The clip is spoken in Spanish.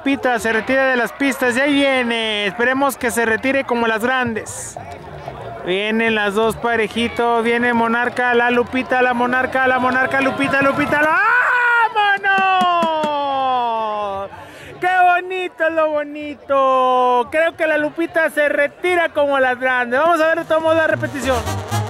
Lupita se retira de las pistas y ahí viene. Esperemos que se retire como las grandes. Vienen las dos parejitos. Viene Monarca, la Lupita, la Monarca, Lupita, ¡vámonos! ¡Qué bonito lo bonito! Creo que la Lupita se retira como las grandes. Vamos a ver, tomamos la repetición.